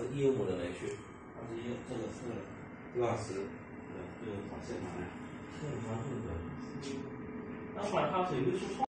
是125的没去， 它是1，这个是 120， 对，这个跑线盘。 线盘是的。 那后来它是有没有出错